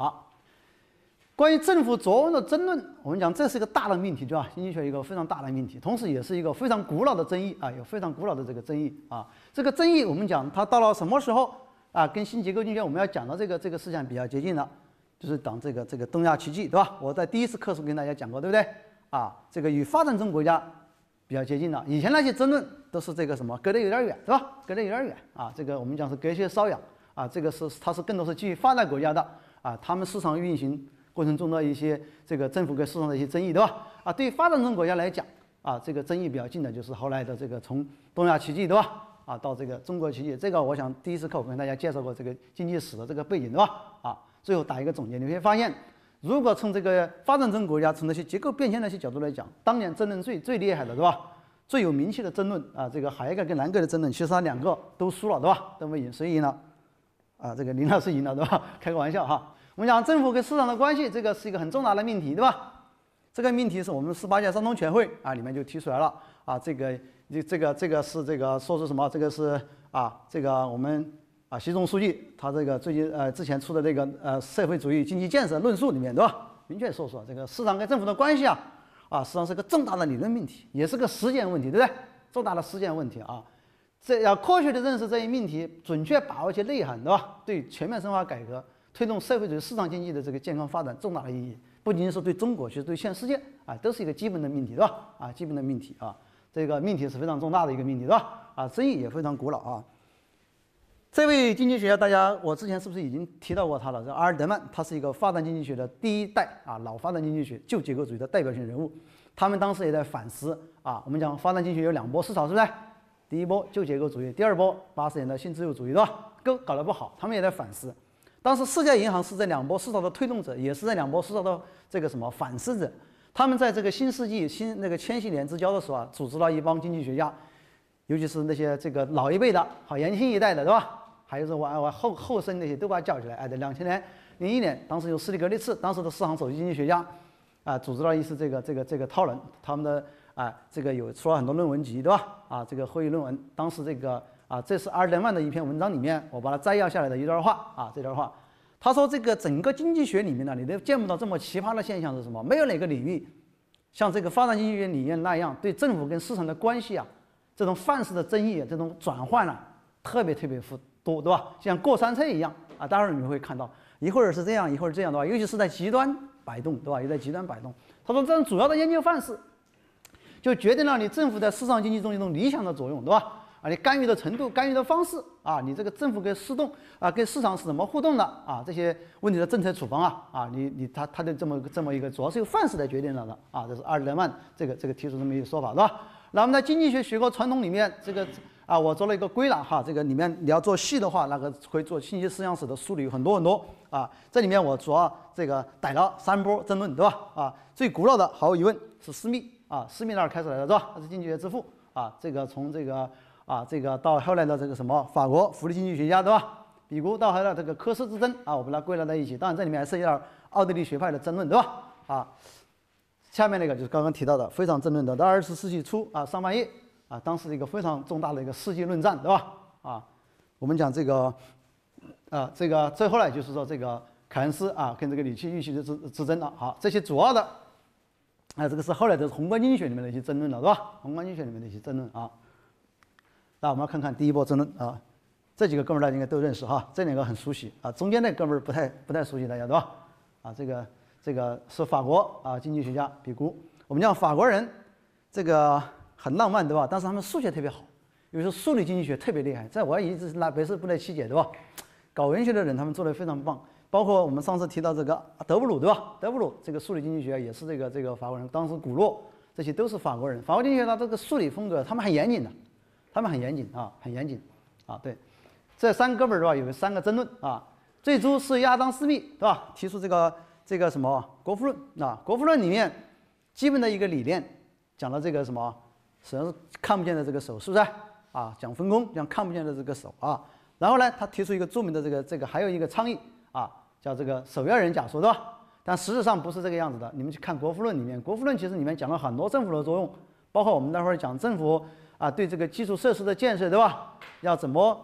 好，关于政府作用的争论，我们讲这是一个大的命题，对吧？经济学一个非常大的命题，同时也是一个非常古老的争议啊，有非常古老的这个争议啊。这个争议我们讲它到了什么时候啊，跟新结构经济学我们要讲的这个思想比较接近了，就是讲这个东亚奇迹，对吧？我在第一次课时跟大家讲过，对不对？啊，这个与发展中国家比较接近了。以前那些争论都是这个什么隔得有点远，对吧？隔得有点远啊，这个我们讲是隔靴搔痒啊，这个它是更多是基于发达国家的啊，他们市场运行过程中的一些这个政府跟市场的一些争议，对吧？啊，对于发展中国家来讲啊，这个争议比较近的就是后来的这个从东亚奇迹，对吧？啊，到这个中国奇迹，这个我想第一次课我跟大家介绍过这个经济史的这个背景，对吧？啊，最后打一个总结，你会发现，如果从这个发展中国家从那些结构变迁的一些角度来讲，当年争论最厉害的，对吧？最有名气的争论啊，这个海耶格跟兰格的争论，其实他两个都输了，对吧？都没赢，谁赢了？啊，这个林老师赢了，对吧？开个玩笑哈。我们讲政府跟市场的关系，这个是一个很重大的命题，对吧？这个命题是我们18届三中全会啊里面就提出来了啊，这个是这个说是什么？这个是啊，这个我们啊习总书记他这个最近之前出的这个社会主义经济建设论述里面，对吧？明确说这个市场跟政府的关系啊，实际上是个重大的理论命题，也是个实践问题，对不对？重大的实践问题啊，这要科学的认识这一命题，准确把握其内涵，对吧？对全面深化改革，推动社会主义市场经济的这个健康发展重大的意义，不仅仅是对中国，其实对全世界啊，都是一个基本的命题，对吧？啊，基本的命题啊，这个命题是非常重大的一个命题，对吧？啊，争议也非常古老啊。这位经济学家，大家我之前是不是已经提到过他了？这阿尔德曼，他是一个发展经济学的第一代啊，老发展经济学旧结构主义的代表性人物。他们当时也在反思啊，我们讲发展经济学有两波思潮，是不是？第一波旧结构主义，第二波80年代新自由主义，对吧？都搞得不好，他们也在反思。当时世界银行是这两波思潮的推动者，也是这两波思潮的这个什么反思者。他们在这个新世纪那个千禧年之交的时候啊，组织了一帮经济学家，尤其是那些这个老一辈的，好年轻一代的，对吧？还有是我后生那些都把他叫起来。在2001年，当时有斯蒂格利茨，当时的市场首席经济学家啊，组织了一次这个讨论，他们的这个有出了很多论文集，对吧？这个会议论文，当时这个。这是阿尔德曼的一篇文章里面，我把它摘要下来的一段话啊。这段话，他说这个整个经济学里面呢，你都见不到这么奇葩的现象是什么？没有哪个领域像这个发展经济学理念那样，对政府跟市场的关系啊，这种范式的争议，这种转换啊，特别多，对吧？像过山车一样啊。当然你们会看到，一会儿是这样，一会儿这样，对吧？尤其是在极端摆动，对吧？也在极端摆动。他说这种主要的研究范式，就决定了你政府在市场经济中一种理想的作用，对吧？你干预的程度、干预的方式啊，你这个政府跟跟市场是怎么互动的啊？这些问题的政策处方他的这么一个，主要是由范式来决定了的啊。这是阿尔德曼这个提出这么一个说法，对吧？那我们在经济学学科传统里面，这个我做了一个归纳哈，这个里面你要做细的话，那个可以做信息思想史的梳理有很多啊。这里面我主要这个逮了3波争论，对吧？最古老的毫无疑问是施密啊，施密那儿开始来的，是吧？他是经济学之父啊，这个从这个到后来的这个什么法国福利经济学家，对吧？比如到后来这个科斯之争啊，我把它归纳在一起。当然这里面还涉及到奥地利学派的争论，对吧？下面那个就是刚刚提到的非常争论的，到20世纪初上半叶当时一个非常重大的一个世纪论战，对吧？我们讲这个最后来就是说这个凯恩斯跟这个里奇预期的之争了。好，这些主要的这个是后来的宏观经济学里面的一些争论了，对吧？宏观经济学里面的一些争论啊。那我们要看看第一波争论啊，这几个哥们儿大家应该都认识哈，这两个很熟悉啊，中间那哥们儿不太熟悉，大家对吧？这个是法国经济学家比古，我们讲法国人这个很浪漫，对吧？但是他们数学特别好，有时候数理经济学特别厉害，在我一直是拿北师不来七解，对吧？搞文学的人他们做得非常棒，包括我们上次提到这个德布鲁，对吧？德布鲁这个数理经济学也是这个法国人，当时古洛这些都是法国人。法国经济学他这个数理风格，他们很严谨的。很严谨很严谨对，这3哥们儿对吧？有3个争论最初是亚当·斯密对吧？提出这个什么国富论国富论里面基本的一个理念，讲了这个什么，实际上是看不见的这个手，是不是讲分工，讲看不见的这个手然后呢，他提出一个著名的这个还有一个倡议叫这个首要人假说，对吧？但实质上不是这个样子的。你们去看国富论里面，国富论其实里面讲了很多政府的作用，包括我们待会儿讲政府对这个基础设施的建设，对吧？要怎么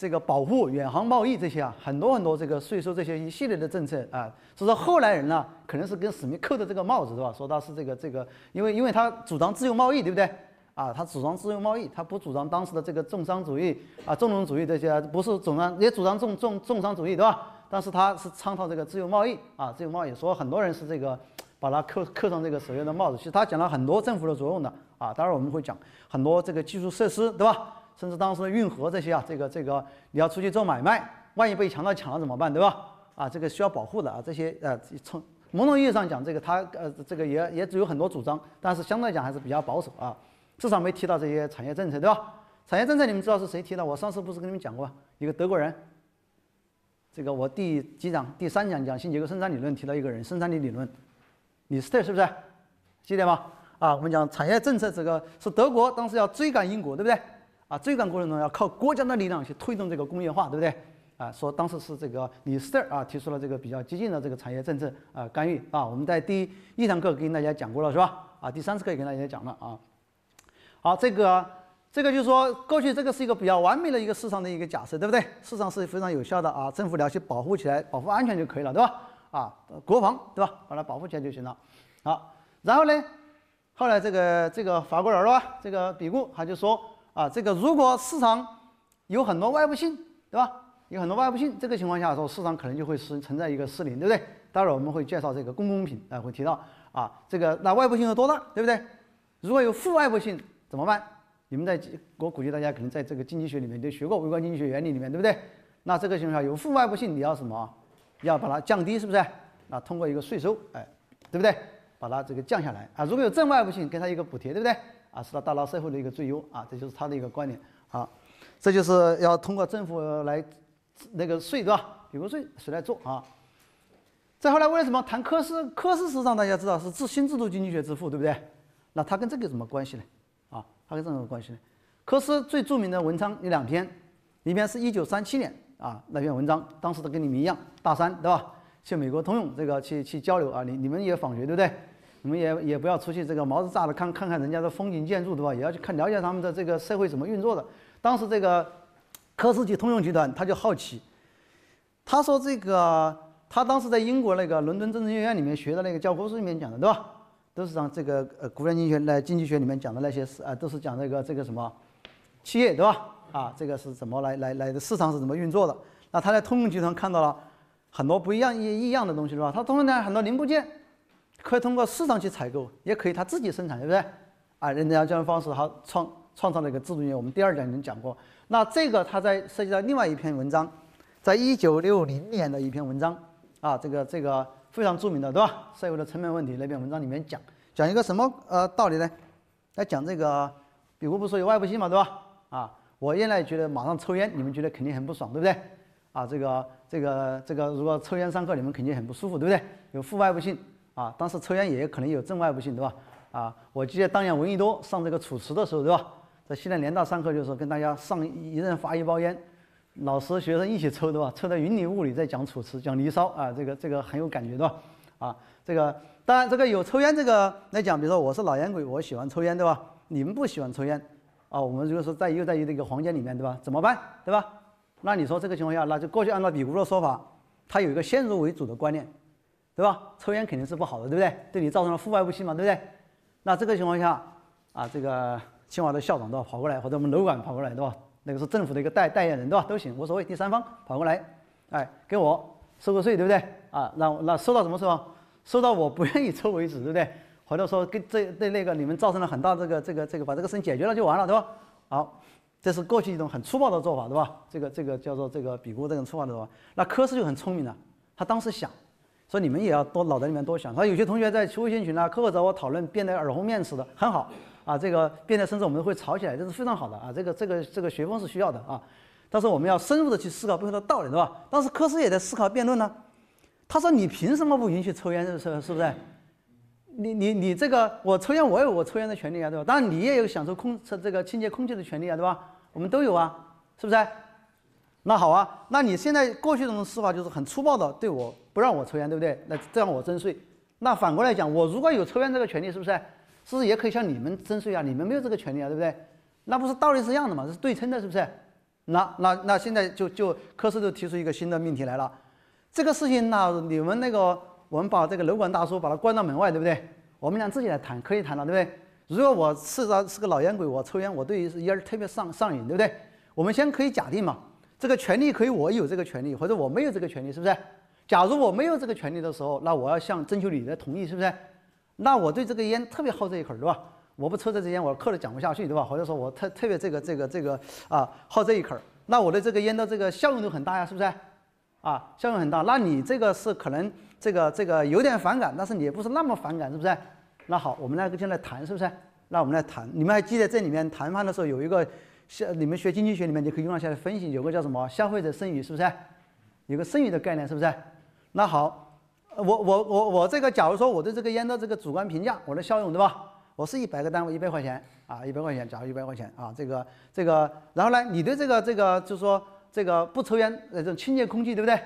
这个保护远航贸易这些啊，很多这个税收这些一系列的政策啊，所以说后来人呢，可能是跟史密扣的这个帽子，对吧？说他是这个，因为他主张自由贸易，对不对？啊，他主张自由贸易，他不主张当时的这个重商主义啊、重农主义这些，不是也主张重商主义，对吧？但是他是倡导这个自由贸易啊，自由贸易，说很多人是这个把它扣上这个所谓的帽子。其实他讲了很多政府的作用的啊，当然我们会讲很多这个基础设施，对吧？甚至当时的运河这些啊，这个你要出去做买卖，万一被强盗抢了怎么办，对吧？啊，这个需要保护的啊，这些从某种意义上讲，这个他这个也有很多主张，但是相对来讲还是比较保守啊，至少没提到这些产业政策，对吧？产业政策你们知道是谁提的？我上次不是跟你们讲过一个德国人，这个我第三讲讲新结构生产理论提到一个人，生产力理论，李斯特是不是？记得吗？啊，我们讲产业政策，这个是德国当时要追赶英国，对不对？啊，追赶过程中要靠国家的力量去推动这个工业化，对不对？啊，说当时是这个李斯特啊提出了这个比较激进的这个产业政策啊干预啊，我们在第一堂课跟大家讲过了是吧？啊，第3次课也跟大家讲了啊。好，这个就是说过去这个是一个比较完美的一个市场的一个假设，对不对？市场是非常有效的啊，政府要去保护起来，保护安全就可以了，对吧？啊，国防对吧？把它保护起来就行了。好，然后呢，后来这个法国人吧，这个比固他就说。啊，这个如果市场有很多外部性，对吧？有很多外部性，这个情况下说市场可能就会存在一个失灵，对不对？待会儿我们会介绍这个公平啊，会提到啊，这个那外部性有多大，对不对？如果有负外部性怎么办？你们我估计大家可能在这个经济学里面都学过微观经济学原理里面，对不对？那这个情况下有负外部性，你要什么？要把它降低，是不是？那通过一个税收，哎，对不对？把它这个降下来啊。如果有正外部性，给它一个补贴，对不对？啊，是他大到社会的一个最优啊，这就是他的一个观点啊，这就是要通过政府来那个税，对吧？比如税谁来做啊？再后来为什么谈科斯？科斯实际上大家知道是新制度经济学之父，对不对？那他跟这个有什么关系呢？啊，他跟这个有什么关系呢？科斯最著名的文章有2篇，一篇是1937年啊那篇文章，当时的跟你们一样，大三对吧？去美国通用这个去交流啊，你们也访学对不对？你们也不要出去这个毛子炸的看看人家的风景建筑，对吧？也要去了解他们的这个社会怎么运作的。当时这个科斯及通用集团他就好奇，他说这个他当时在英国那个伦敦政治学院里面学的那个教科书里面讲的，对吧？都是讲这个古典经济学里面讲的那些都是讲这个什么企业，对吧？啊，这个是怎么来的市场是怎么运作的？那他在通用集团看到了很多不一样的东西，对吧？他通用呢很多零部件。可以通过市场去采购，也可以他自己生产，对不对？啊，人家这样的方式，他创造了一个制度业。我们第2讲已经讲过。那这个他在涉及到另外一篇文章，在1960年的一篇文章啊，这个非常著名的，对吧？社会的成本问题那篇文章里面讲一个什么道理呢？来讲这个，比如不说有外部性嘛，对吧？啊，我原来觉得马上抽烟，你们觉得肯定很不爽，对不对？啊，这个如果抽烟上课，你们肯定很不舒服，对不对？有负外部性。啊，当时抽烟也可能有正外部性，对吧？啊，我记得当年闻一多上这个楚辞的时候，对吧？在西南联大上课就是跟大家上一人发一包烟，老师学生一起抽，对吧？抽得云里雾里，在讲楚辞，讲离骚啊，这个很有感觉，对吧？啊，这个当然这个有抽烟这个来讲，比如说我是老烟鬼，我喜欢抽烟，对吧？你们不喜欢抽烟啊，我们如果说在一个房间里面，对吧？怎么办，对吧？那你说这个情况下，那就过去按照比固的说法，他有一个先入为主的观念。对吧？抽烟肯定是不好的，对不对？对你造成了负外部性嘛，对不对？那这个情况下啊，这个清华的校长都要跑过来，或者我们楼管跑过来，对吧？那个是政府的一个代言人，对吧？都行，无所谓。第三方跑过来，哎，给我收个税，对不对？啊，那收到什么时候？收到我不愿意抽为止，对不对？或者说跟对那个你们造成了很大这个，把这个事情解决了就完了，对吧？好，这是过去一种很粗暴的做法，对吧？这个叫做这个比固这种粗暴的做法。那科斯就很聪明了，他当时想。说你们也要脑袋里面多想。他有些同学在微信群啊、课后找我讨论，变得耳红面赤的，很好啊。这个变得甚至我们会吵起来，这是非常好的啊。这个学风是需要的啊。但是我们要深入的去思考背后的道理，对吧？当时科斯也在思考辩论呢。他说：“你凭什么不允许抽烟？是不是？你这个我抽烟，我有我抽烟的权利啊，对吧？当然你也有享受这个清洁空气的权利啊，对吧？我们都有啊，是不是？那好啊，那你现在过去这种司法就是很粗暴的对我不让我抽烟，对不对？那这样我征税。那反过来讲，我如果有抽烟这个权利，是不是也可以向你们征税啊？你们没有这个权利啊，对不对？那不是道理是一样的嘛？这是对称的，是不是？ 那现在就科斯就提出一个新的命题来了，这个事情你们我们把这个楼管大叔把他关到门外，对不对？我们俩自己来谈，可以谈了，对不对？如果我是个老烟鬼，我抽烟，我对烟特别上瘾，对不对？我们先可以假定嘛，这个权利可以我有这个权利，或者我没有这个权利，是不是？假如我没有这个权利的时候，那我要征求你的同意，是不是？那我对这个烟特别好这一口，对吧？我不抽这支烟，我渴得讲不下去，对吧？或者说我特别好这一口，那我的这个烟的这个效用都很大呀，是不是？效用很大。那你这个是可能这个有点反感，但是你也不是那么反感，是不是？那好，我们来就来谈，是不是？那我们来谈。你们还记得这里面谈判的时候有一个，你们学经济学里面就可以用下来分析，有个叫什么消费者剩余，是不是？有个剩余的概念，是不是？那好，我这个假如说我对这个烟的这个主观评价，我的效用，对吧？我是100个单位，100块钱100块钱，假如100块钱这个，然后呢，你对这个就是说这个不抽烟这种清洁空气，对不对？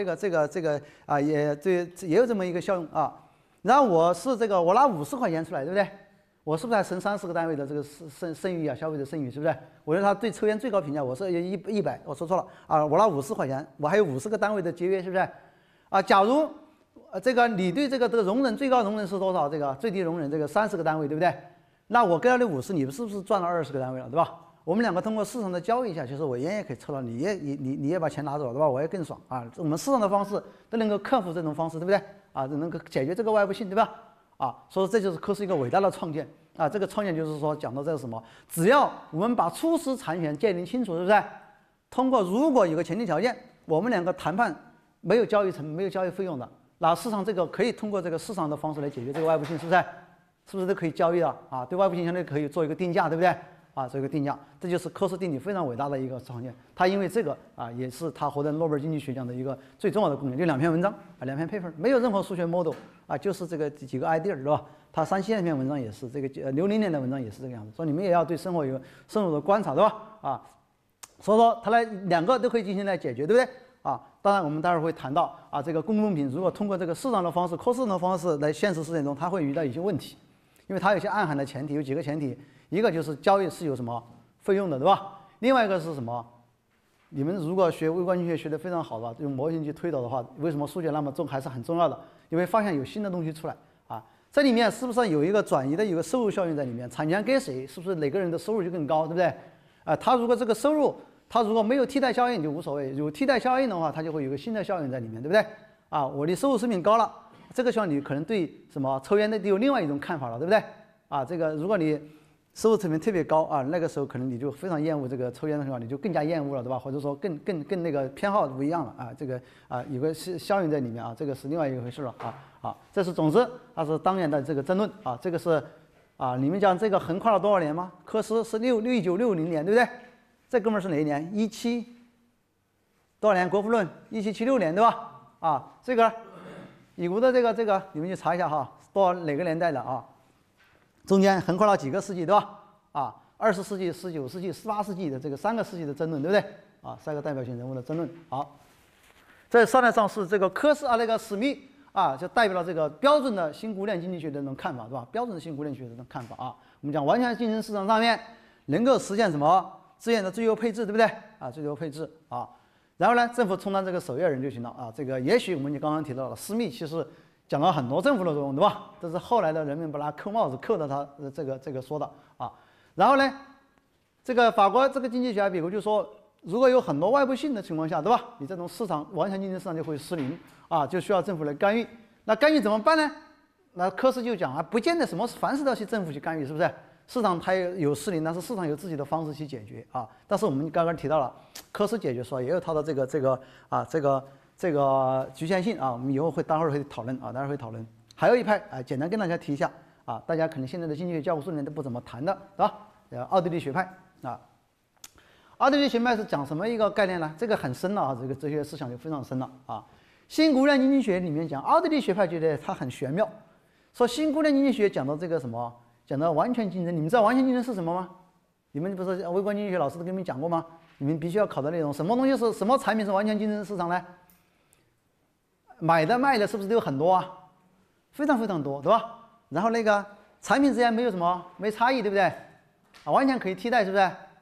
也有这么一个效用啊。然后我拿50块钱出来，对不对？我是不是还剩30个单位的这个剩余消费者剩余，是不是？我觉得他对抽烟最高评价，我是100，我说错了我拿50块钱，我还有50个单位的节约，是不是？假如这个你对这个容忍最高容忍是多少？这个最低容忍这个30个单位，对不对？那我给了你50，你是不是赚了20个单位了，对吧？我们两个通过市场的交易一下，其实我烟也可以抽了，你也把钱拿走了，对吧？我也更爽我们市场的方式都能够克服这种方式，对不对？能够解决这个外部性，对吧？所以这就是科斯一个伟大的创建这个创建就是说讲到这个什么，只要我们把初始产权界定清楚，是不是？通过如果有个前提条件，我们两个谈判没有交易成本、没有交易费用的，那市场这个可以通过这个市场的方式来解决这个外部性，是不是？是不是都可以交易的对外部性相对可以做一个定价，对不对？做一个定价，这就是科斯定理非常伟大的一个创建。他因为这个也是他获得诺贝尔经济学奖的一个最重要的贡献。就2篇文章2篇 paper， 没有任何数学 model 就是这个几个 idea， 是吧？他37年篇文章也是这个60年的文章也是这个样子。所以你们也要对生活有深入的观察，对吧？所以说他两个都可以进行来解决，对不对？当然我们待会儿会谈到这个公共品如果通过这个市场的方式、科市场的方式来现实实践中，它会遇到一些问题，因为它有些暗含的前提，有几个前提。一个就是交易是有什么费用的，对吧？另外一个是什么？你们如果学微观经济学学得非常好的，用模型去推导的话，为什么数学那么重还是很重要的？因为发现有新的东西出来这里面是不是有一个转移的有个收入效应在里面？产权给谁，是不是哪个人的收入就更高，对不对？他如果这个收入他如果没有替代效应就无所谓，有替代效应的话，它就会有个新的效应在里面，对不对？我的收入水平高了，这个时候你可能对什么抽烟的有另外一种看法了，对不对？这个如果你收入水平特别高那个时候可能你就非常厌恶这个抽烟的时候，你就更加厌恶了，对吧？或者说更那个偏好不一样了这个有个效应在里面这个是另外一回事了这是总之它是当年的这个争论这个是你们讲这个横跨了多少年吗？科斯是1960年，对不对？这哥们儿是哪一年？17多少年？国富论1776年，对吧？这个已故的这个你们去查一下哪个年代的中间横跨了几个世纪，对吧？20世纪、19世纪、18世纪的这个3个世纪的争论，对不对？3个代表性人物的争论。好，这上来上是这个科斯那个史密就代表了这个标准的新供应链经济学的这种看法，对吧？标准的新供应链学的这种看法我们讲完全竞争市场上面能够实现什么资源的最优配置，对不对最优配置然后呢，政府充当这个守夜人就行了这个也许我们就刚刚提到了，史密其实讲了很多政府的作用，对吧？这是后来的人们把它扣帽子扣到他这个说的然后呢，这个法国这个经济学家比如就说，如果有很多外部性的情况下，对吧？你这种市场完全竞争市场就会失灵就需要政府来干预。那干预怎么办呢？那科斯就讲不见得凡事都要去政府去干预，是不是？市场它有失灵，但是市场有自己的方式去解决但是我们刚刚提到了，科斯解决说也有它的这个局限性我们以后待会儿会讨论待会儿会讨论。还有一派简单跟大家提一下大家可能现在的经济学教科书里面都不怎么谈的，对吧？奥地利学派奥地利学派是讲什么一个概念呢？这个很深了这个哲学思想就非常深了新供应链经济学里面讲，奥地利学派觉得它很玄妙，说新供应链经济学讲到这个什么，讲到完全竞争。你们知道完全竞争是什么吗？你们不是微观经济学老师都跟你们讲过吗？你们必须要考的内容，什么东西是什么产品是完全竞争市场呢？买的卖的是不是都有很多非常非常多，对吧？然后那个产品之间没有什么没差异，对不对完全可以替代，是不是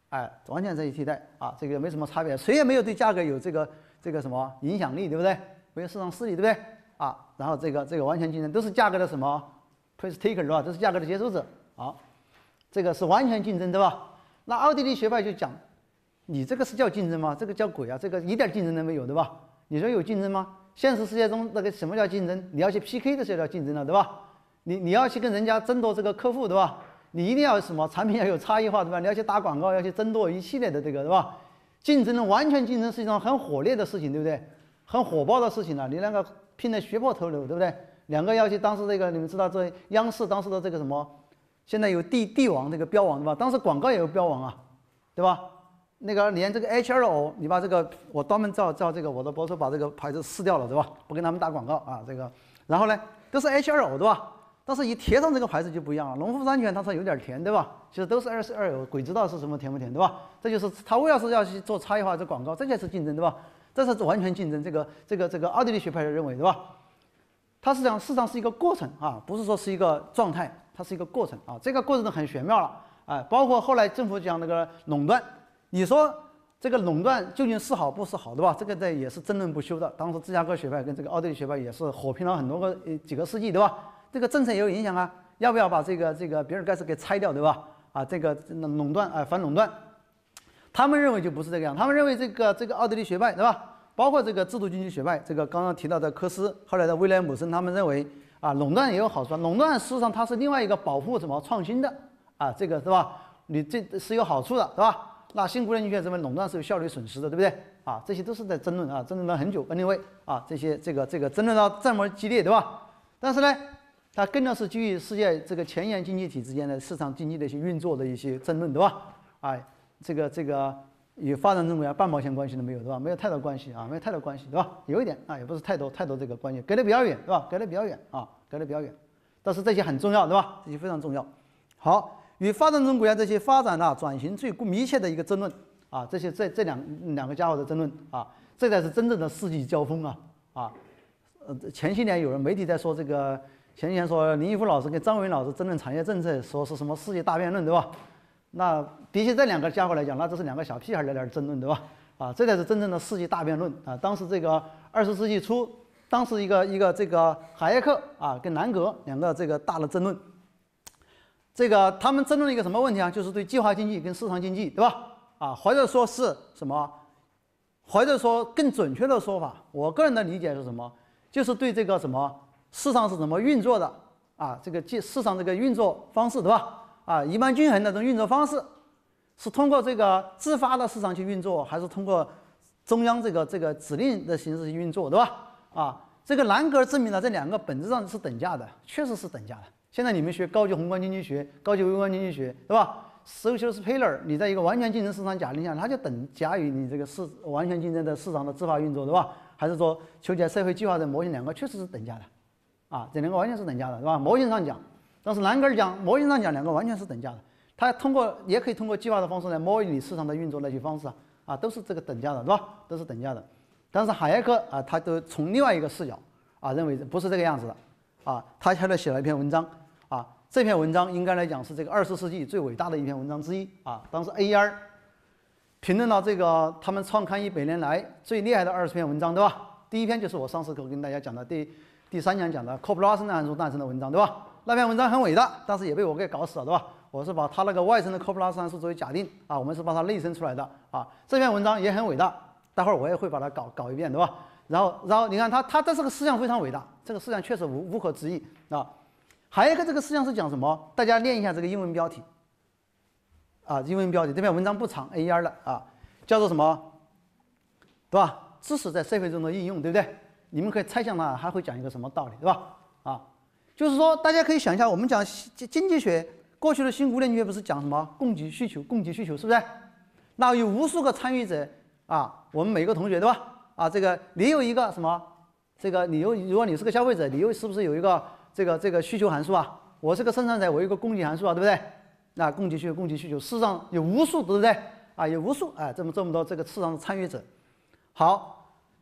哎，完全可以替代啊，这个没什么差别，谁也没有对价格有这个什么影响力，对不对？没有市场势力，对不对？啊，然后这个完全竞争都是价格的什么 price taker 是吧？都是价格的接受者。好，这个是完全竞争，对吧？那奥地利学派就讲，你这个是叫竞争吗？这个叫鬼啊！这个一点竞争都没有，对吧？你说有竞争吗？现实世界中那个什么叫竞争？你要去 PK 的时候叫竞争了，对吧？你要去跟人家争夺这个客户，对吧？你一定要有什么产品要有差异化，对吧？你要去打广告，要去争夺一系列的这个，对吧？竞争的完全竞争是一种很火烈的事情，对不对？很火爆的事情了，你那个拼得血破头流，对不对？两个要去当时这个你们知道这央视当时的这个什么，现在有帝王这个标王，对吧？当时广告也有标王啊，对吧？那个连这个 HLO， 你把这个我专门照这个我的博士把这个牌子撕掉了，对吧？不跟他们打广告啊，这个，然后呢都是 HLO， 对吧？但是一贴上这个牌子就不一样了，农夫山泉它说有点甜，对吧？其实都是22有，鬼知道是什么甜不甜，对吧？这就是他为了是要去做差异化的广告，这就是竞争，对吧？这是完全竞争，这个奥地利学派认为，对吧？它实际上市场是一个过程啊，不是说是一个状态，它是一个过程啊。这个过程很玄妙了，哎，包括后来政府讲那个垄断，你说这个垄断究竟是好不是好，对吧？这个也是争论不休的。当时芝加哥学派跟这个奥地利学派也是火拼了很多个几个世纪，对吧？这个政策也有影响啊，要不要把这个比尔盖茨给拆掉，对吧？啊，这个垄断啊，反垄断，他们认为就不是这个样，他们认为这个奥地利学派，对吧？包括这个制度经济学派，这个刚刚提到的科斯，后来的威廉姆森，他们认为啊，垄断也有好处，垄断事实上它是另外一个保护什么创新的啊，这个是吧？你这是有好处的，对吧？那新古典经济学认为垄断是有效率损失的，对不对？啊，这些都是在争论啊，争论了很久。anyway 啊，这些这个争论到这么激烈，对吧？但是呢，它更多是基于世界这个前沿经济体之间的市场经济的一些运作的一些争论，对吧？哎，这个与发展中国家半毛钱关系都没有，对吧？没有太多关系啊，没有太多关系，对吧？有一点啊，也不是太多这个关系，隔得比较远，对吧？隔得比较远啊，隔得比较远。但是这些很重要，对吧？这些非常重要。好，与发展中国家这些发展转型最密切的一个争论啊，这些这两个家伙的争论啊，这才是真正的世纪交锋啊。前些年有人媒体在说这个，前几年说林毅夫老师跟张伟老师争论产业政策，说是什么世界大辩论，对吧？那比起这两个家伙来讲，那这是两个小屁孩在那儿争论，对吧？啊，这才是真正的世纪大辩论啊！当时这个20世纪初，当时一个这个海耶克啊跟南格两个这个大的争论，这个他们争论一个什么问题啊？就是对计划经济跟市场经济，对吧？啊，或者说是什么？或者说更准确的说法，我个人的理解是什么？就是对这个什么市场是怎么运作的啊？这个市场这个运作方式，对吧？啊，一般均衡的这种运作方式，是通过这个自发的市场去运作，还是通过中央这个指令的形式去运作，对吧？啊，这个兰格尔证明了这两个本质上是等价的，确实是等价的。现在你们学高级宏观经济学、高级微观经济学，对吧？social scalar， 你在一个完全竞争市场假定下，它就等价于你这个完全竞争的市场的自发运作，对吧？还是说求解社会计划的模型，两个确实是等价的，啊，这两个完全是等价的，对吧？模型上讲，但是兰格尔讲模型上讲两个完全是等价的，它也可以通过计划的方式来模拟市场的运作那些方式啊，都是这个等价的，对吧？都是等价的。但是海耶克啊，他都从另外一个视角啊，认为不是这个样子的啊，他后来写了一篇文章啊，这篇文章应该来讲是这个20世纪最伟大的一篇文章之一啊。当时 AER 评论了这个他们创刊100年来最厉害的20篇文章，对吧？第一篇就是我上次跟大家讲的第3讲讲的科普拉森的函数诞生的文章，对吧？那篇文章很伟大，但是也被我给搞死了，对吧？我是把他那个外生的科普拉森函数作为假定啊，我们是把它内生出来的啊。这篇文章也很伟大，待会儿我也会把它搞一遍，对吧？然后你看他这个思想非常伟大，这个思想确实无可置疑啊。还有一个这个思想是讲什么？大家念一下这个英文标题啊，英文标题这篇文章不长 ，AER 的啊，叫做什么？对吧？知识在社会中的应用，对不对？你们可以猜想它还会讲一个什么道理，对吧？啊，就是说大家可以想一下，我们讲经济学过去的新古典经济学不是讲什么供给需求，是不是？那有无数个参与者啊，我们每个同学，对吧？啊，这个你有一个什么？这个如果你是个消费者，你是不是有一个这个需求函数啊？我是个生产者，我有一个供给函数啊，对不对？那供给需求，事实上有无数，对不对？啊，有无数这么多这个市场的参与者。好，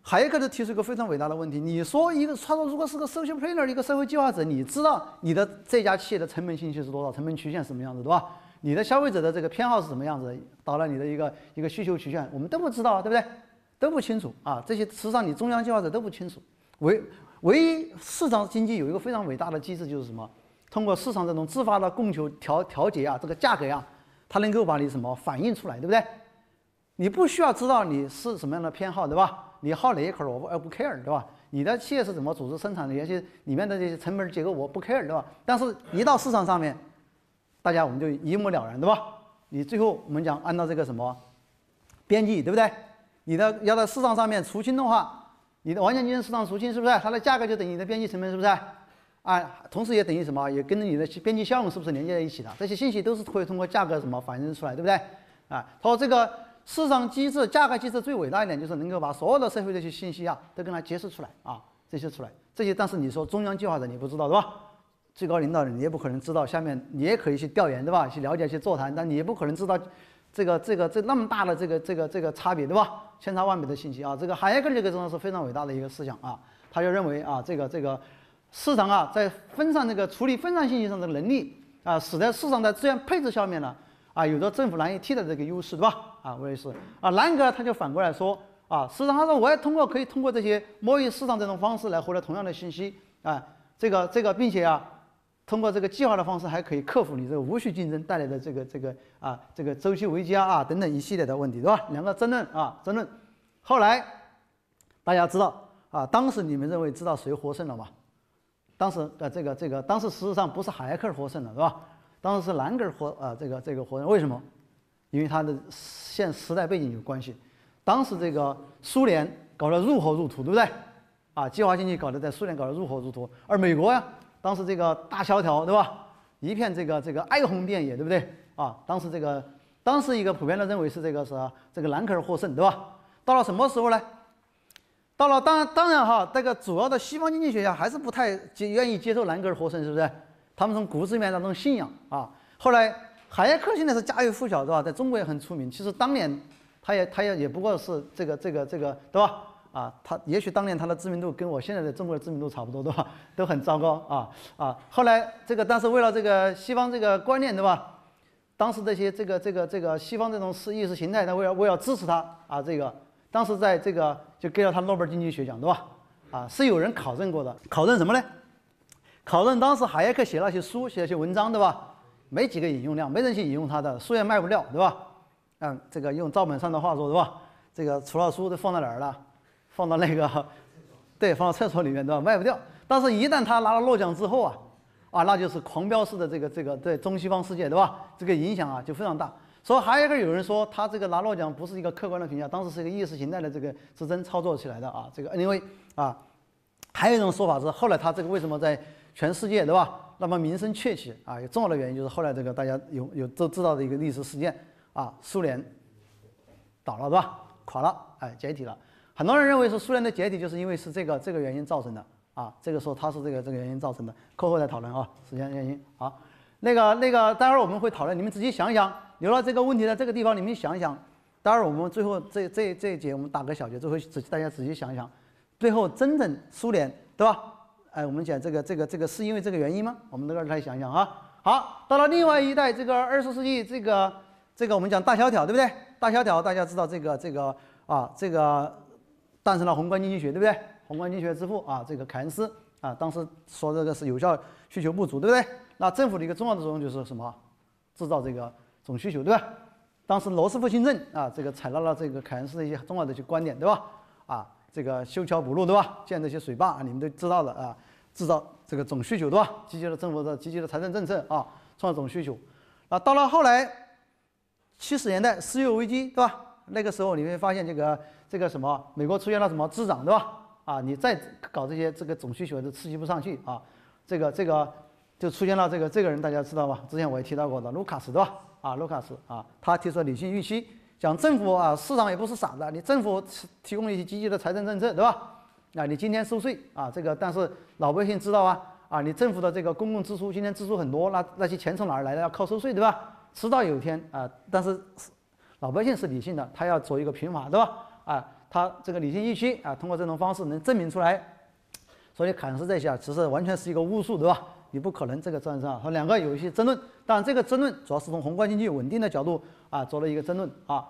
海耶克就提出一个非常伟大的问题：你说他说如果是个 social planner， 一个社会计划者，你知道你的这家企业的成本信息是多少，成本曲线是什么样子，对吧？你的消费者的这个偏好是什么样子，到了你的一个需求曲线，我们都不知道，对不对？都不清楚啊，这些实际上你中央计划者都不清楚。唯一市场经济有一个非常伟大的机制，就是什么？通过市场这种自发的供求调节啊，这个价格呀，它能够把你什么反映出来，对不对？你不需要知道你是什么样的偏好，对吧？你好哪一口我不 care， 对吧？你的企业是怎么组织生产的，这些里面的这些成本结构我不 care， 对吧？但是一到市场上面，大家我们就一目了然，对吧？你最后我们讲按照这个什么边际，对不对？你的要在市场上面除清的话，你的完全竞争市场除清是不是？它的价格就等于你的边际成本，是不是？啊，同时也等于什么？也跟着你的边际效用是不是连接在一起的？这些信息都是会通过价格什么反映出来，对不对？啊，他说这个市场机制、价格机制最伟大一点就是能够把所有的社会这些信息啊都跟它揭示出来啊，这些出来，这些但是你说中央计划者你不知道，对吧？最高领导人你也不可能知道，下面你也可以去调研，对吧？去了解、去座谈，但你也不可能知道这那么大的这个差别，对吧？千差万别的信息啊，这个海耶克这个真的是非常伟大的一个思想啊，他就认为啊，这个市场啊在处理分散信息上的能力啊，使得市场在资源配置下面呢啊有着政府难以替代的这个优势，对吧？啊，我也是啊，兰格他就反过来说啊，市场他说我也可以通过这些摸鱼市场这种方式来获得同样的信息啊，并且啊。通过这个计划的方式，还可以克服你这个无序竞争带来的这个周期危机啊等等一系列的问题，对吧？两个争论。后来大家知道啊，当时你们知道谁获胜了吗？当时当时事实上不是海耶克获胜了，对吧？当时是兰格尔获胜，为什么？因为他的时代背景有关系。当时这个苏联搞得入火入荼，对不对？啊，计划经济在苏联搞得入火入荼，而美国呀。当时这个大萧条，对吧？一片这个哀鸿遍野，对不对？啊，当时一个普遍的认为是这个兰克尔获胜，对吧？到了什么时候呢？到了当然哈，这个主要的西方经济学家还是不太愿意接受兰克尔获胜，是不是？他们从骨子里面那种信仰啊。后来海耶克现在是家喻户晓，对吧？在中国也很出名。其实当年他也不过是这个，对吧？啊，他也许当年他的知名度跟我现在的中国的知名度差不多，对吧？都很糟糕啊。后来但是为了这个西方这个观念，对吧？当时这些这个西方这种意识形态，他为了支持他啊，当时在就给了他诺贝尔经济学奖，对吧？啊，是有人考证过的，考证什么呢？考证当时海耶克写了些书，写了些文章，对吧？没几个引用量，没人去引用他的，书也卖不掉，对吧？用赵本山的话说，对吧？除了书都放到哪儿了？放到放到厕所里面，对吧？卖不掉。但是，一旦他拿了诺奖之后啊，那就是狂飙式的对中西方世界，对吧？这个影响啊就非常大。所以还有一个有人说，他这个拿诺奖不是一个客观的评价，当时是一个意识形态的之争操作起来的啊。anyway 啊，还有一种说法是，后来他为什么在全世界，对吧？那么名声鹊起啊，有重要的原因就是后来大家都知道的一个历史事件啊，苏联倒了，对吧？垮了，解体了。很多人认为说苏联的解体就是因为是这个原因造成的啊，这个时候它是这个原因造成的，课后再讨论啊，时间原因啊，待会儿我们会讨论，你们仔细想一想，留了这个问题的这个地方，你们想一想，待会儿我们最后这一节我们打个小结，最后大家仔细想一想，最后真正苏联对吧？我们讲这个是因为这个原因吗？我们这个来想一想啊。好，到了另外一代这个20世纪这个我们讲大萧条，对不对？大萧条大家知道这个诞生了宏观经济学，对不对？宏观经济学之父啊，凯恩斯啊，当时说这个是有效需求不足，对不对？那政府的一个重要的作用就是什么？制造这个总需求，对吧？当时罗斯福新政啊，采纳了凯恩斯的一些重要的观点，对吧？啊，修桥补路，对吧？建这些水坝啊，你们都知道的啊，制造这个总需求，对吧？政府的积极的财政政策啊，创造总需求。啊，到了后来70年代石油危机，对吧？那个时候你会发现美国出现了什么滞涨，对吧？啊，你再搞这些总需求都刺激不上去啊，就出现了这个人大家知道吧？之前我也提到过的卢卡斯，对吧？啊，卢卡斯啊，他提出了理性预期，讲政府啊，市场也不是傻的，你政府提供了一些积极的财政政策，对吧？啊，你今天收税啊，但是老百姓知道啊，你政府的公共支出今天支出很多，那些钱从哪儿来的？要靠收税，对吧？迟早有一天啊，但是老百姓是理性的，他要做一个平滑，对吧？啊， 它这个理性预期啊，通过这种方式能证明出来。所以坎斯这些啊，其实完全是一个巫术，对吧？你不可能这个战争啊，它两个有一些争论。当然，这个争论主要是从宏观经济稳定的角度啊做了一个争论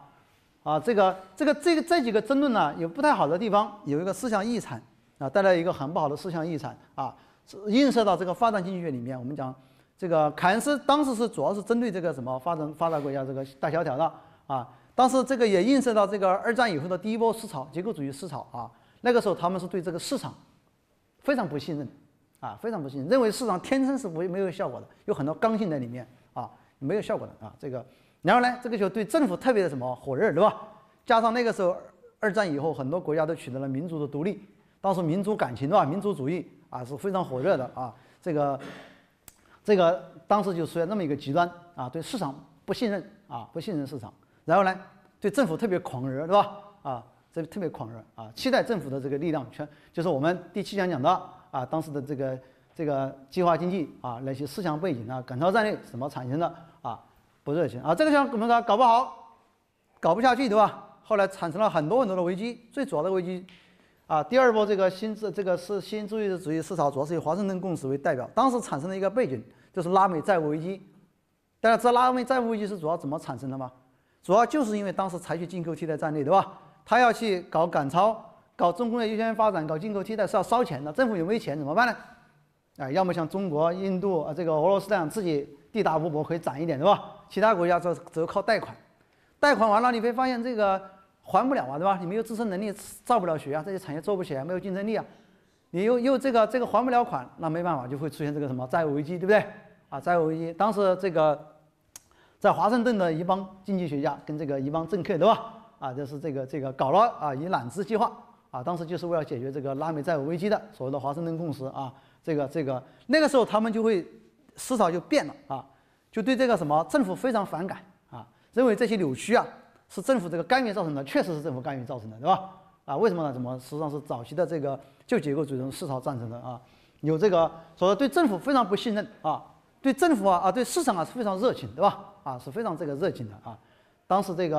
这几个争论呢，有不太好的地方，有一个思想遗产啊，带来一个很不好的思想遗产啊，映射到这个发展经济学里面。我们讲这个凯恩斯当时是主要是针对这个什么发达国家这个大萧条的啊，当时这个也映射到这个二战以后的第一波思潮，结构主义思潮啊，那个时候他们是对这个市场非常不信任啊，非常不信任，认为市场天生是没有效果的，有很多刚性在里面啊，没有效果的啊，这个。然后呢，这个就对政府特别的什么火热，对吧？加上那个时候二战以后，很多国家都取得了民族的独立，当时民族感情对吧？民族主义啊是非常火热的啊。这个当时就出现这么一个极端啊，对市场不信任啊，不信任市场。然后呢，对政府特别狂热，对吧？啊，这特别狂热啊，期待政府的这个力量就是我们第7讲讲的啊，当时的这个计划经济啊，那些思想背景啊，赶超战略什么产生的啊。不热情啊，这个像我们说搞不好，搞不下去，对吧？后来产生了很多的危机，最主要的危机啊，第二波这个新自由主义思潮主要是以华盛顿共识为代表，当时产生了一个背景，就是拉美债务危机。大家知道拉美债务危机是主要怎么产生的吗？主要就是因为当时采取进口替代战略，对吧？他要去搞赶超，搞重工业优先发展，搞进口替代是要烧钱的，政府有没有钱怎么办呢？啊，要么像中国、印度啊这个俄罗斯这样自己地大物博可以攒一点，对吧？其他国家则靠贷款，贷款完了你会发现这个还不了啊，对吧？你没有自身能力，造不了血啊，这些产业做不起来，没有竞争力啊。你又这个还不了款，那没办法，就会出现这个什么债务危机，对不对？啊，债务危机，当时这个在华盛顿的一帮经济学家跟这个一帮政客，对吧？啊，就是这个搞了啊以揽资计划啊，当时就是为了解决这个拉美债务危机的所谓的华盛顿共识啊，这个那个时候他们就会思潮就变了啊。就对这个什么政府非常反感啊，认为这些扭曲啊是政府这个干预造成的，确实是政府干预造成的，对吧？啊，为什么呢？实际上是早期的这个旧结构主义思潮造成的啊，有这个所谓对政府非常不信任啊，对政府对市场是非常热情，对吧？啊，是非常这个热情的啊。当时这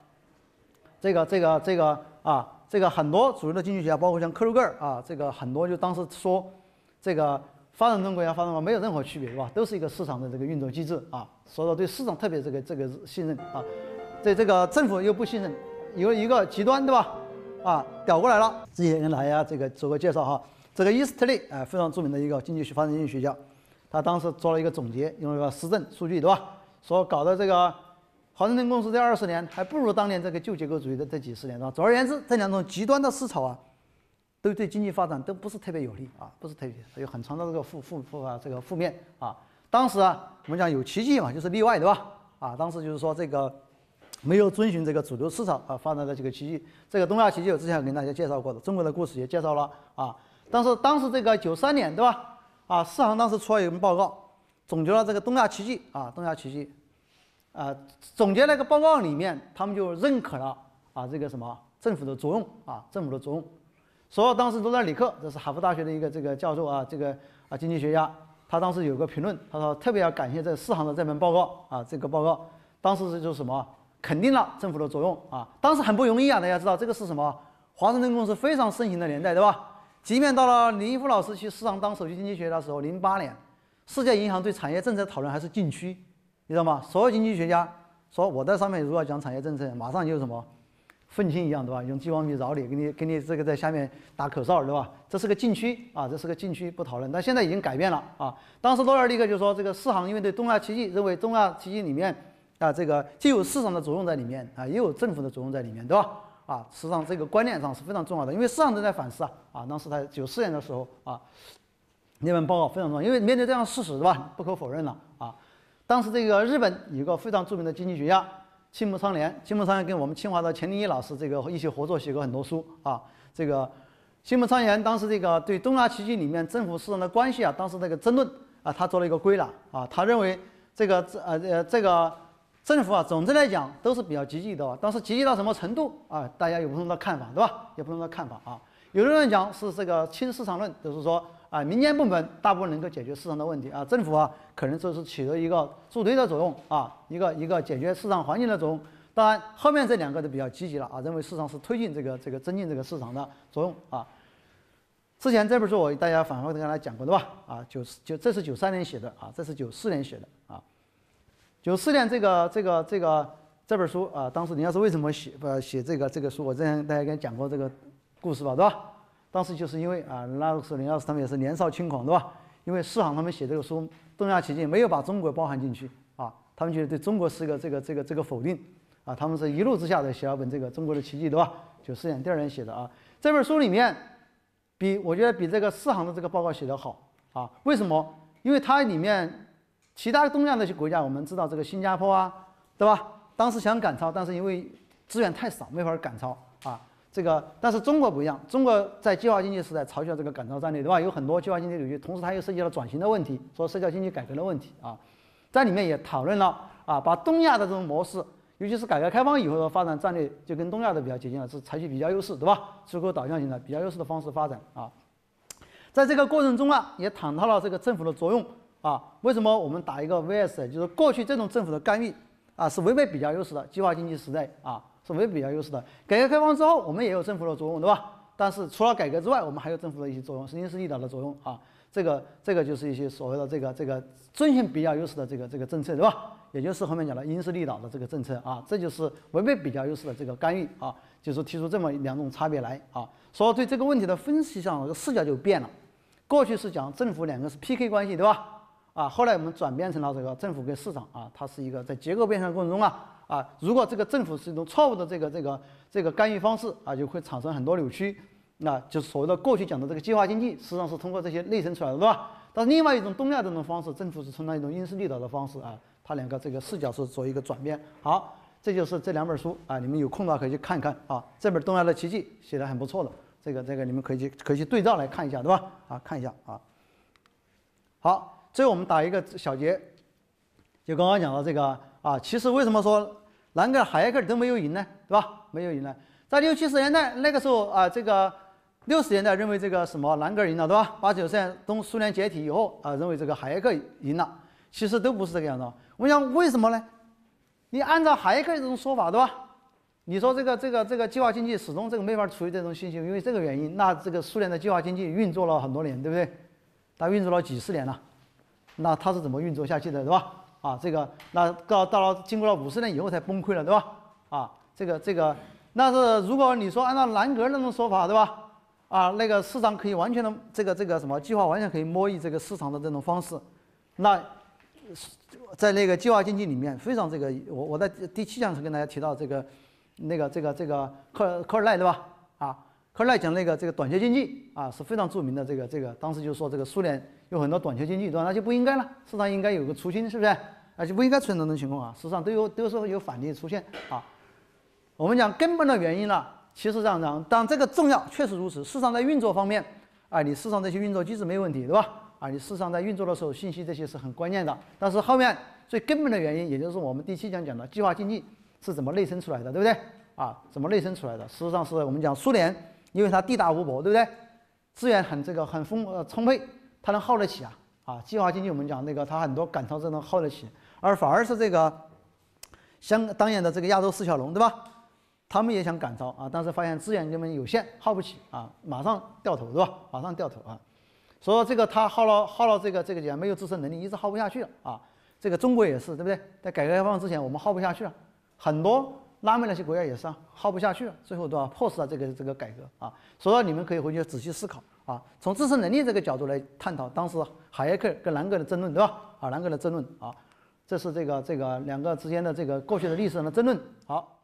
个很多主流的经济学家，包括像克鲁格尔啊，这个很多就当时说这个。发展中国家、发展中没有任何区别，是吧？都是一个市场的这个运作机制啊，所以说对市场特别这个信任啊，对这个政府又不信任，有一个极端，对吧？啊，调过来了。这些人来这个做个介绍哈。这个伊斯特利非常著名的一个发展经济学家，他当时做了一个总结，用了个实证数据，对吧？说搞的这个华盛顿共识这20年还不如当年这个旧结构主义的这几十年，是吧？总而言之，这两种极端的思潮啊。都对经济发展都不是特别有利啊，不是特别，有很长的这个负面啊。当时我们讲有奇迹嘛，就是例外，对吧？啊，当时就是说这个没有遵循这个主流市场发展的这个奇迹。这个东亚奇迹我之前跟大家介绍过的，中国的故事也介绍了啊。当时这个93年，对吧？啊，世行当时出了一份报告，总结了这个东亚奇迹啊，东亚奇迹总结那个报告里面，他们就认可了这个什么政府的作用啊，政府的作用。所以当时罗德里克，这是哈佛大学的一个这个教授经济学家，他当时有个评论，他说特别要感谢这世行的这份报告这个报告当时就是什么肯定了政府的作用啊，当时很不容易啊，大家知道这个是什么华盛顿共识非常盛行的年代，对吧？即便到了林毅夫老师去世行当首席经济学的时候，08年，世界银行对产业政策讨论还是禁区，你知道吗？所有经济学家说我在上面如果讲产业政策，马上就什么。愤青一样，对吧？用激光笔绕你，给你这个在下面打口哨，对吧？这是个禁区啊，这是个禁区，不讨论。但现在已经改变了啊。当时罗尔利克就说，这个世行因为对东亚奇迹，认为东亚奇迹里面这个既有市场的作用在里面也有政府的作用在里面，对吧？实际上这个观念上是非常重要的，因为市场正在反思当时在94年的时候那份报告非常重要，因为面对这样的事实，对吧？不可否认了当时这个日本有个非常著名的经济学家。青木昌年跟我们清华的钱林一老师一起合作写过很多书这个青木昌年当时这个对东亚奇迹里面政府市场的关系当时这个争论他做了一个归纳他认为这个政府总之来讲都是比较积极的但是积极到什么程度大家有不同的看法，对吧？有不同的看法有的人讲是这个轻市场论，就是说民间部门大部分能够解决市场的问题政府可能就是起到一个助推的作用一个解决市场环境的作用。 当然，后面这两个就比较积极了啊，认为市场是推进增进这个市场的作用啊。之前这本书我给大家反复的跟大家讲过，对吧？啊，这是93年写的啊，这是94年写的啊。94年这本书啊，当时人家是为什么写这个书？我之前大家跟讲过这个故事吧，对吧？当时就是因为啊，那个时候林老师他们也是年少轻狂，对吧？因为世行他们写这个书《东亚奇迹》没有把中国包含进去啊，他们觉得对中国是个这个否定啊，他们是一怒之下的写了本这个《中国的奇迹》，对吧？94年第2年写的啊，这本书里面我觉得比这个世行的这个报告写得好啊，为什么？因为它里面其他东亚的一些国家，我们知道这个新加坡啊，对吧？当时想赶超，但是因为资源太少，没法赶超啊。但是中国不一样，中国在计划经济时代嘲笑这个赶超战略，对吧？有很多计划经济领域，同时它又涉及到转型的问题，说社交经济改革的问题啊，在里面也讨论了啊，把东亚的这种模式，尤其是改革开放以后的发展战略，就跟东亚的比较接近了，是采取比较优势，对吧？出口导向型的比较优势的方式发展啊。在这个过程中啊，也谈到了这个政府的作用啊，为什么我们打一个 VS， 就是过去这种政府的干预啊，是违背比较优势的，计划经济时代啊。是违背比较优势的。改革开放之后，我们也有政府的作用，对吧？但是除了改革之外，我们还有政府的一些作用，是因势利导的作用啊。这个就是一些所谓的这个遵循比较优势的这个政策，对吧？也就是后面讲的因势利导的这个政策啊，这就是违背比较优势的这个干预啊，就是提出这么两种差别来啊。所以对这个问题的分析上，视角就变了。过去是讲政府两个是 PK 关系，对吧？啊，后来我们转变成了这个政府跟市场啊，它是一个在结构变化过程中啊，如果这个政府是一种错误的这个干预方式啊，就会产生很多扭曲。那就是所谓的过去讲的这个计划经济，实际上是通过这些内生出来的，对吧？但是另外一种东亚这种方式，政府是充当一种因势利导的方式啊，它两个这个视角是做一个转变。好，这就是这两本书啊，你们有空的话可以去看看啊。这本《东亚的奇迹》写得很不错的，这个你们可以去对照来看一下，对吧？啊，看一下啊。好，最后我们打一个小结，就刚刚讲到这个啊，其实为什么说兰格尔、海耶克都没有赢呢？对吧？没有赢呢，在60、70年代那个时候啊，这个60年代认为这个什么兰格尔赢了，对吧？80、90年东苏联解体以后啊，认为这个海耶克赢了，其实都不是这个样子。我想为什么呢？你按照海耶克这种说法，对吧？你说这个计划经济始终这个没法处理这种信息，因为这个原因，那这个苏联的计划经济运作了很多年，对不对？它运作了几十年了，那它是怎么运作下去的，对吧？啊，那到了经过了50年以后才崩溃了，对吧？啊，那是如果你说按照兰格尔那种说法，对吧？啊，那个市场可以完全的这个什么计划完全可以模拟这个市场的这种方式，那在那个计划经济里面非常我在第7讲是跟大家提到科尔奈，对吧？啊，科尔奈讲这个短缺经济啊是非常著名的当时就说这个苏联有很多短缺经济，对吧？那就不应该了，市场应该有个雏形，是不是？而且不应该出现这种情况啊，实际上都是有反例出现啊。我们讲根本的原因呢，其实这样讲，但这个重要确实如此。市场在运作方面，啊，你市场这些运作机制没问题，对吧？啊，你市场在运作的时候，信息这些是很关键的。但是后面最根本的原因，也就是我们第7讲讲的计划经济是怎么内生出来的，对不对？啊，怎么内生出来的？实际上是我们讲苏联，因为它地大物博，对不对？资源很充沛，它能耗得起啊。啊，计划经济我们讲它很多赶超这能耗得起，而反而是当年的这个亚洲4小龙，对吧？他们也想赶超啊，但是发现资源根本有限，耗不起啊，马上掉头，对吧？马上掉头啊。所以他耗了这个讲没有自身能力，一直耗不下去了啊。这个中国也是，对不对？在改革开放之前，我们耗不下去了，很多拉美那些国家也是耗不下去了，最后都要迫使了这个改革啊。所以你们可以回去仔细思考啊，从自身能力这个角度来探讨当时海耶克跟兰格尔的争论，对吧？啊，兰格尔的争论啊，这是这个两个之间的过去的历史上的争论。好。